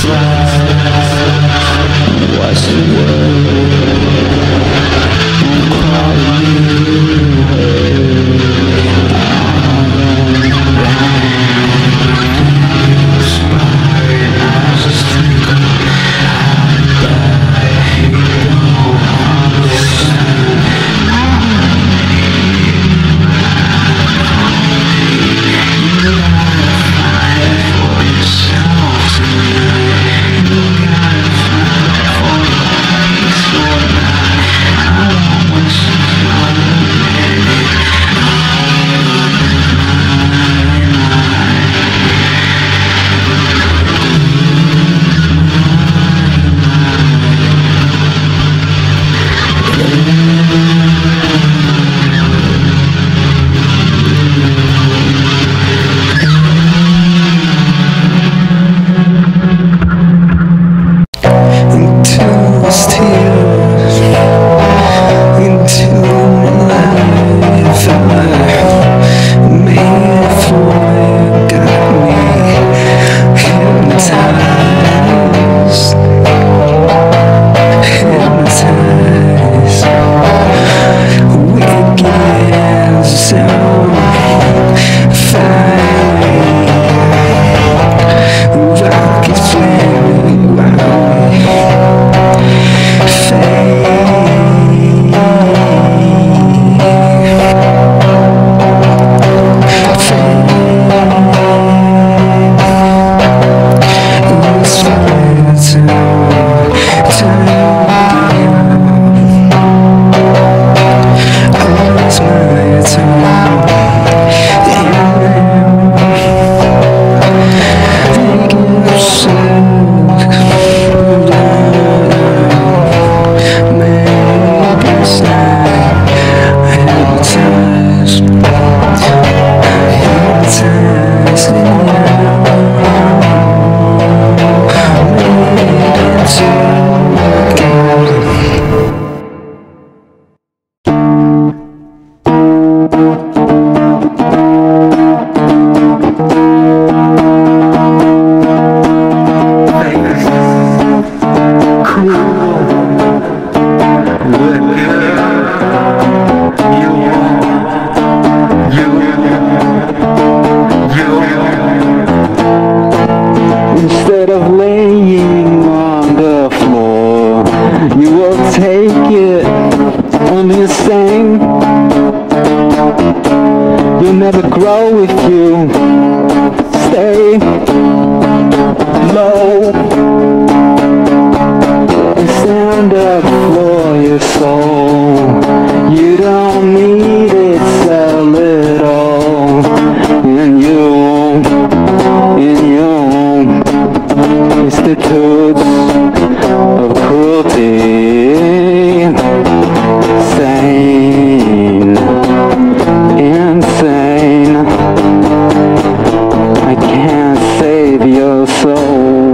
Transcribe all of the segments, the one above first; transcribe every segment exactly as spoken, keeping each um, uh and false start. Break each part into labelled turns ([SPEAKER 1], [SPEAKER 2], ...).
[SPEAKER 1] What's the word? I'm calling
[SPEAKER 2] Instead of laying on the floor, you will take it on the same. You'll never grow if you stay low and stand up for your soul. You don't need it, sell it all. And you, and you institutes of cruelty, sane, insane. I can't save your soul.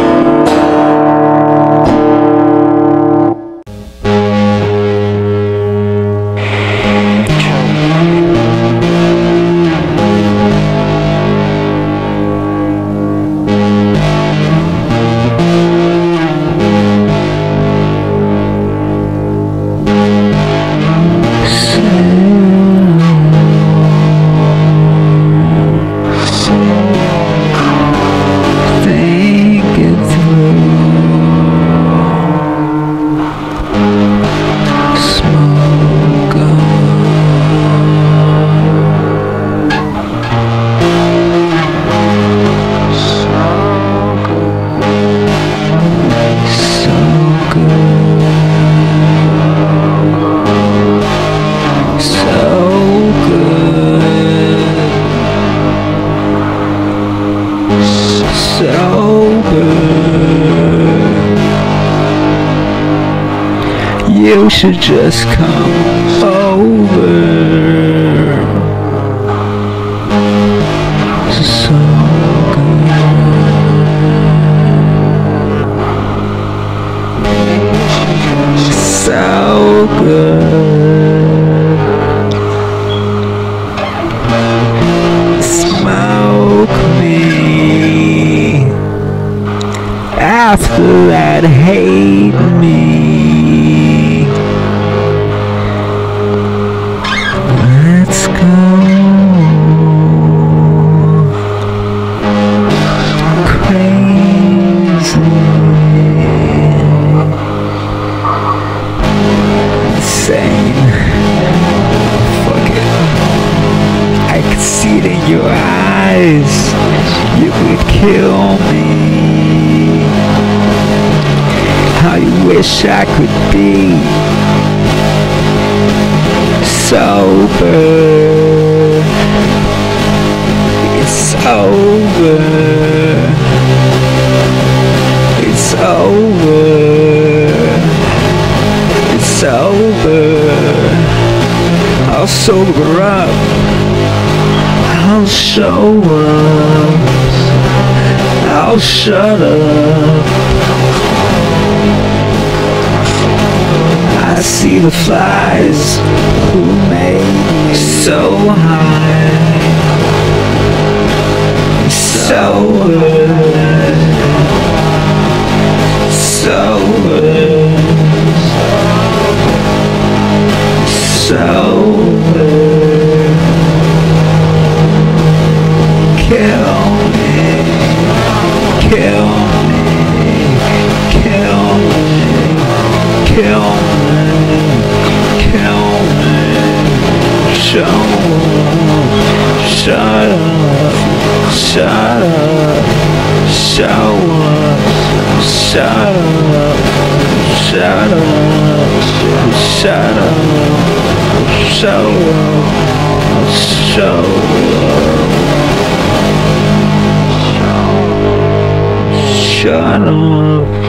[SPEAKER 1] You should just come over. So good. So good. Smoke me after that hate me. Let's go crazy, insane. Fuck it. I can see it in your eyes. You could kill me. How you wish I could be sober. It's over. It's over. It's over. I'll sober up. I'll show up. I'll shut up. I see the flies who made me so high, so good, so good, so good. Kill me, kill me, kill me, kill me, kill me. Show up, shut up, shut up, show up, shut up, shut up, shut up, show up, show up. Shut up.